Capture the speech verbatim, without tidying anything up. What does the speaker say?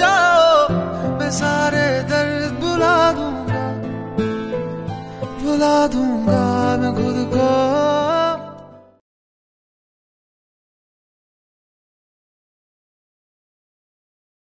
जाओ, मैं सारे दर्द भुला दूंगा, भुला दूंगा मैं खुद